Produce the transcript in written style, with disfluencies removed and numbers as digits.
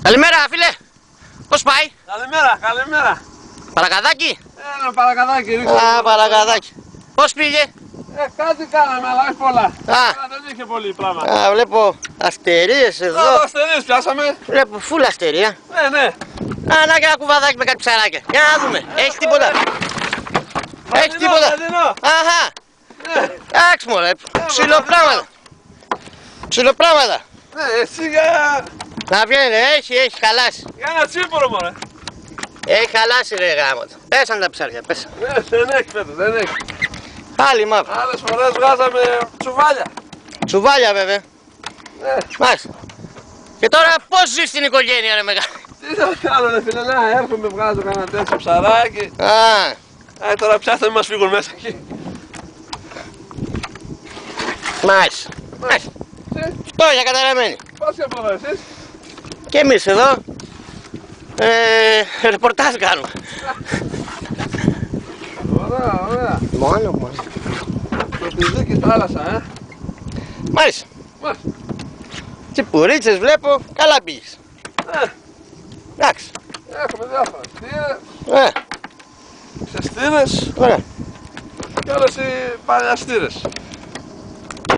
Καλημέρα φίλε, πώς πάει? Καλημέρα, καλημέρα. Παρακαδάκι? Ένα παρακαδάκι ρίξε. Α, παρακαδάκι. Πώς πήγε? Κάτι κάναμε, αλλά όχι πολλά. Α. Δεν είχε πολύ πράγμα. Α, βλέπω αστερίες εδώ. Αστερίες πιάσαμε. Βλέπω φουλ αστερία. Ναι, ναι. Α, να και ένα κουβαδάκι με κάτι ψαράκια. Για να δούμε, έχεις τίποτα? Έχεις τίποτα? Αχα. Εντάξει μωρέ, ψιλοπράγματα. Ψιλοπράγματα. Ναι, εσύ για... Να βγαίνει, έχει χαλάσει. Για ένα τσίπορο μωρέ. Έχει χαλάσει ρε γράμματα. Πέσαν τα ψάρια, πέσαν. Ναι, δεν έχει φέτος, δεν έχει. Πάλι μαύρο. Άλλες φορές βγάζαμε τσουβάλια. Τσουβάλια βέβαια. Ναι. Μάλιστα. Και τώρα πώς ζεις στην οικογένεια ρε μεγάλη? Τι θα κάνω ρε φίλε, να έρχομαι βγάζω κανένα τέτοιο ψαράκι. Α, Τώρα πιάστε μας φύγουν μέσα εκεί. μάλιστα. Φτώχεια καταραμένη. Πώς και από εδώ εσείς? Και εμείς εδώ ρεπορτάζ κάνουμε. Ωραία, ωραία. Μόνο. Το πηδίκι θάλασσα, Μάλιστα. Μάλιστα. Τσιπουρίτσες βλέπω, καλά πήγες. Εντάξει. Έχουμε διάφορα στήρες, ξεστήρες Ωραία. και όλες οι παλιαστήρες.